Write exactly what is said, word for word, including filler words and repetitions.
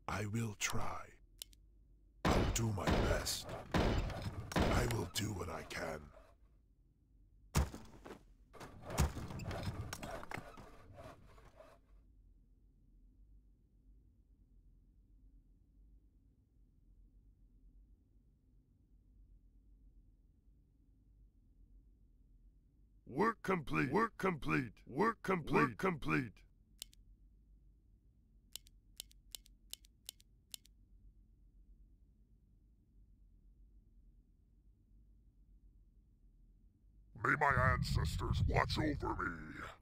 I will try. I'll do my best. I will do what I can. Work complete. Work complete. Work complete. Work complete. May my ancestors watch over me.